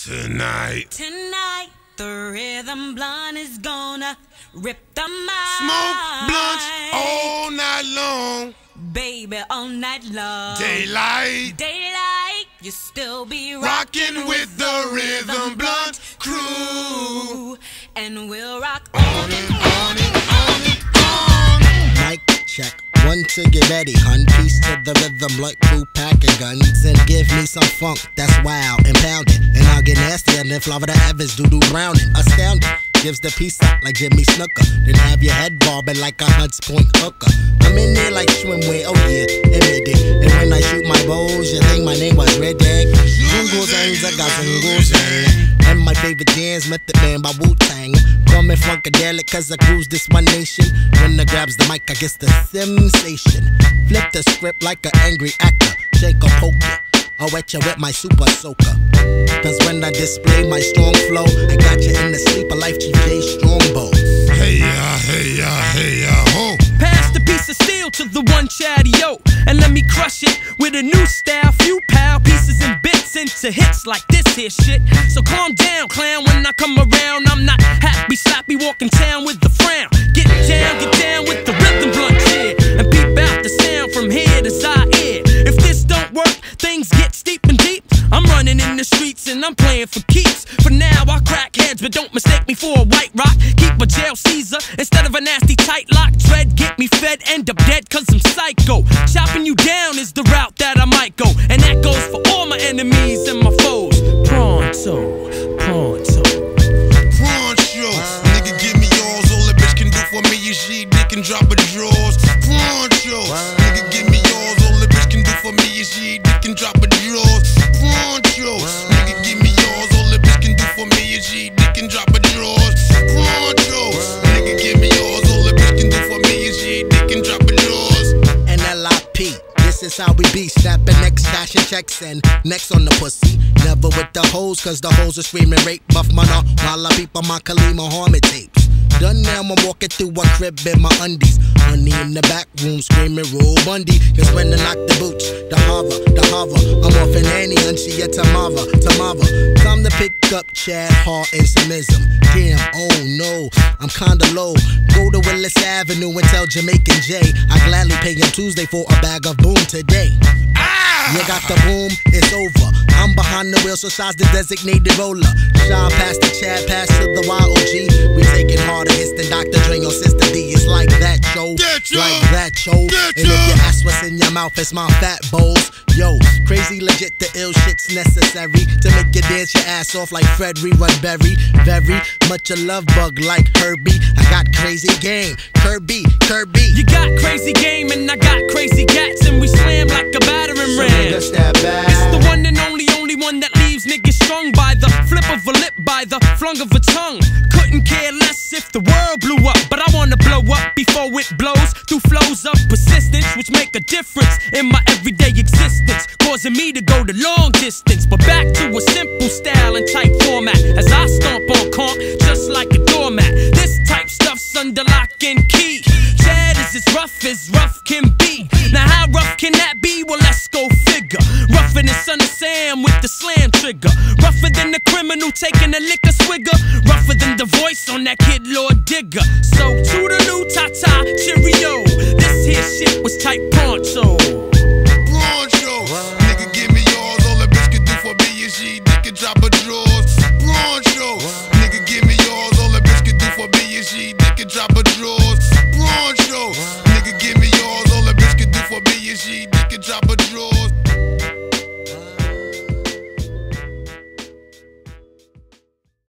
Tonight, the rhythm blunt is gonna rip the mind. Smoke blunts all night long. Baby, all night long. Daylight, you still be rockin' with the rhythm blunt crew. And we'll rock on it, on it, on it, on. Mic check. One to get ready, hun. Peace to the rhythm blunt crew, packing guns. And give me some funk that's wild and pounding. And I'll get nastier than Florida Evans, doo-doo browning. Astounding, gives the piece out like Jimmy Snooker. Then have your head bobbing like a Hunts Point hooker. I'm in there like swimwear, oh yeah, admit it. And when I shoot my bows, you think my name was Red Dag? Zungo Zangs, I got Zungo Zang. And my favorite jams, Method Man by Wu-Tang. Call me Funkadelic cause I cruise this one nation. When I grabs the mic, I guess the sensation. Flip the script like an angry actor. Shake or poke ya, I'll wet ya with my super soaker. Cause when I display my strong flow, I got you in the sleeper life, GJ Strongbow. Hey ya, hey ya, hey ya, ho. Pass the piece of steel to the one chatty yo, and let me crush it with a new style. Few pal pieces and bits into hits like this here shit. So calm down, clown, when I come around. I'm not happy, sloppy, walking town with the frown. Get down with the rhythm blunt shit. And peep out the sound from here to Zaire. If this don't work, things get steep and deep. I'm running in the streets and I'm playing for keeps. For now, I crack heads, but don't mistake me for a white rock. Keep a jail Caesar instead of a nasty tight lock. Dread, get me fed, end up dead cause I'm psycho. Chopping you down is the route that I might go. And that goes for all my enemies and my foes. Pronto, pronto. Pronto, nigga give me yours. All a bitch can do for me is she dick and drop her drawers. Pronto, nigga give me yours. All a bitch can do for me is she dick and drop her drawers. Pronto, nigga give me yours. All a bitch can do for me is she dick and drop her drawers. Pronto, nigga give me yours. All a bitch can do for me is she dick and drop her drawers. And LIP. This is how we be, snapping next, cashing checks and next on the pussy. Never with the hoes, cause the hoes are screaming rape, buff mana, while I peep on my Khalid Muhammad tapes. Done now, I'm walking through a crib in my undies. Honey in the back room screaming Roll Bundy. Cause when I knock the boots, the hover, I'm off in Annie and she at Tamava. Time to pick up Chad Hart and some ism. Damn, oh no, I'm kinda low. Go to Willis Avenue and tell Jamaican J I gladly pay him Tuesday for a bag of boom today. You got the boom, it's over. I'm behind the wheel, so size the designated roller. Shine past the Chad, pass to the YOG. We taking harder hits than Dr. Dre or Sister D. It's like that, yo. Like that, yo. And if you ask what's in your mouth, it's my fat bowls. Yo, crazy legit, the ill shit's necessary to make you dance your ass off like Fred Rerun Berry. Very much a love bug like Herbie. I got crazy game, Kirby. You got crazy game and I got crazy gats, and we slam like a battering ram. It's the one and only one that leaves niggas strung by the flip of a lip, by the flung of a tongue. Couldn't care less if the world blew up, but I wanna blow up before it blows. Through flows of persistence, which make a difference in my everyday existence, causing me to go the long distance. But back to a simple style and type format, as I stomp on comp just like a doormat. This type stuff's under lock and key. Chad is as rough can be. Now how rough can that be? Well, let's go figure. Rougher than Son of Sam with the slam trigger. Rougher than the criminal taking a liquor swigger. Rougher than the voice on that Kid Lord Digger. So toodaloo, ta-ta, cheerio. This here shit was type pronto.